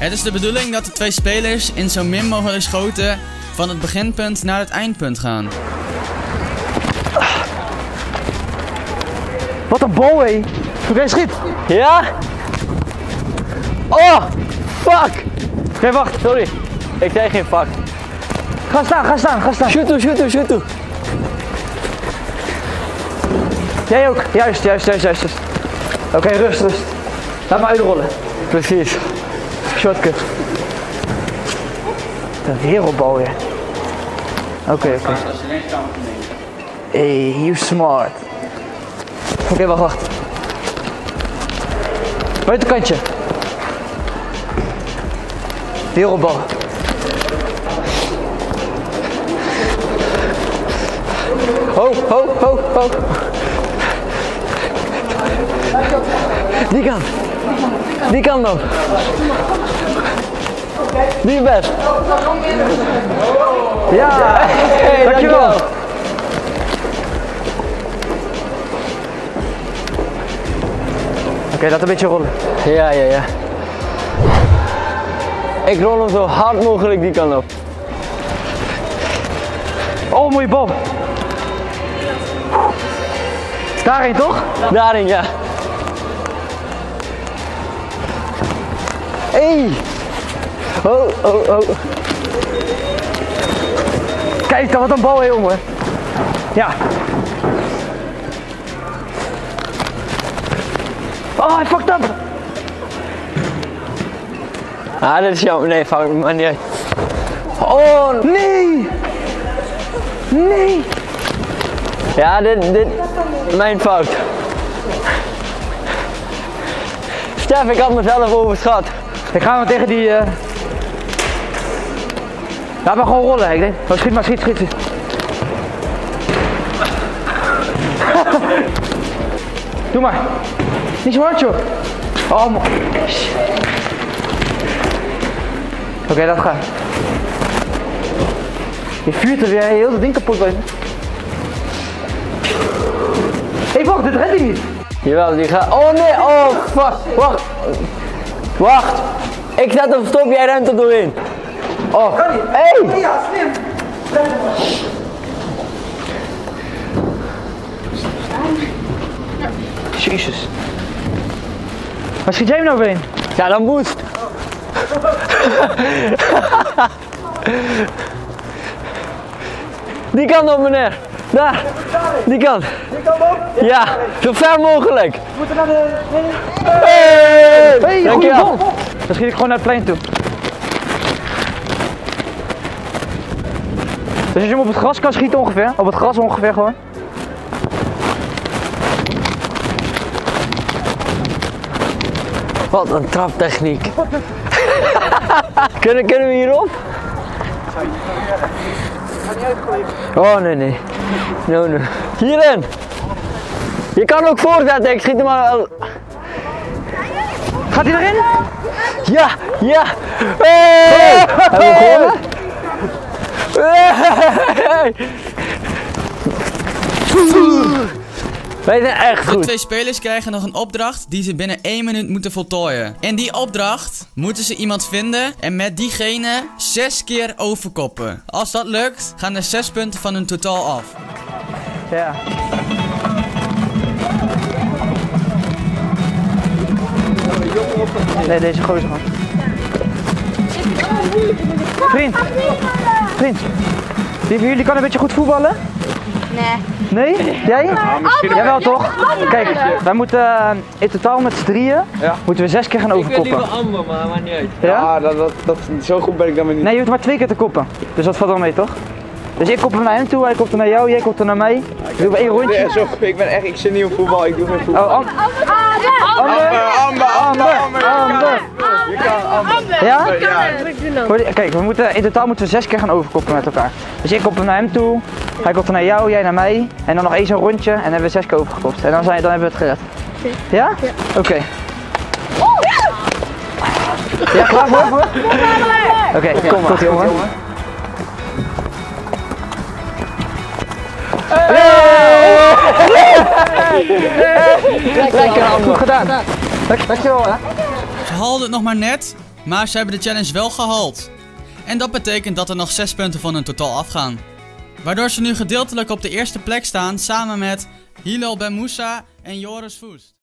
Het is de bedoeling dat de twee spelers in zo min mogelijk schoten van het beginpunt naar het eindpunt gaan. Wat een bal, hé. Oké, schiet. Ja? Oh, fuck. Oké, wacht. Sorry, ik zei geen fuck. Ga staan, ga staan, ga staan. Shoot toe, shoot toe, shoot toe. Jij ook. Juist. Oké, rust. Laat me uitrollen. Precies. Shortcut. De wereldbal weer. Oké. Hey, you smart. Oké, wacht. Buitenkantje. Wereldbal. Ho. Die kan dan. Die best. Ja, Hey, dankjewel. Oké, laat een beetje rollen. Ja. Ik rol hem zo hard mogelijk die kant op. Oh, mooie bal. Daarheen toch? Daarin, ja. Hey. Oh. Kijk, wat een bal, hè, jongen. Ja. Oh, hij fucked up. Ah, dit is jammer. Nee, fout maar niet uit. Oh, Nee. ja, dit, mijn fout. Stef, ik had mezelf overschat. Ik ga hem tegen die... Laat maar gewoon rollen, ik denk. Oh, schiet. Doe maar. Niet zo hard, joh. Oh, man. Oké, dat gaat. Je vuurt er weer heel dat ding kapot bij. Hé, wacht, dit redt hij niet. Jawel, die gaat... Oh nee, oh fuck. Wacht. Ik zet hem stop, jij ruimt er doorheen. Oh. Hey. Ja, slim. Jezus. Waar schiet jij hem nou heen? Ja, dat moest. Die kant op, meneer. Daar. Die kant. Die kant op? Ja, zo ver mogelijk. We moeten naar de... Hey, Hey, goede dankjewel. bal. Dan schiet ik gewoon naar het plein toe. Dus als je hem op het gras kan schieten ongeveer, op het gras ongeveer gewoon. Wat een traptechniek. Kunnen we hierop? Oh nee. No. Hierin. Je kan ook voorzetten, ik schiet hem al. Gaat hij erin? Ja. Hey! Hebben we gewonnen? Hey! Wij zijn echt De goed. twee spelers krijgen nog een opdracht die ze binnen 1 minuut moeten voltooien. In die opdracht moeten ze iemand vinden en met diegene 6 keer overkoppen. Als dat lukt, gaan er 6 punten van hun totaal af. Ja. Nee, deze gozer man. Vriend. Wie van jullie kan een beetje goed voetballen? Nee. Nee? Jij? Jawel toch? Kijk, wij moeten in totaal met z'n drieën moeten we 6 keer gaan overkoppen. Amber, maar niet uit. Ja? Zo goed ben ik dan weer niet. Nee, je hoeft maar 2 keer te koppen. Dus dat valt wel mee toch? Dus ik kop hem naar hem toe, hij kopt hem naar jou, jij kopt hem naar mij. Doen we 1 rondje. Nee, ik zit niet op voetbal, ik doe geen voetbal. Oh, Amber. Je kan Amber. Ja? Ja. Kijk, in totaal moeten we 6 keer gaan overkoppen met elkaar. Dus ik kop hem naar hem toe, hij kopt hem naar jou, jij naar mij. En dan nog 1 zo'n rondje en dan hebben we 6 keer overgekopt. En dan hebben we het gered. Ja? Oké. Ja, klaar voor? Oké, kom maar. Goed jongen. Lekker, Goed gedaan. Dankjewel hè. Ze haalden het nog maar net, Maar ze hebben de challenge wel gehaald. En dat betekent dat er nog 6 punten van hun totaal afgaan. Waardoor ze nu gedeeltelijk op de eerste plek staan samen met Hilal Ben Moussa en Joris Voest.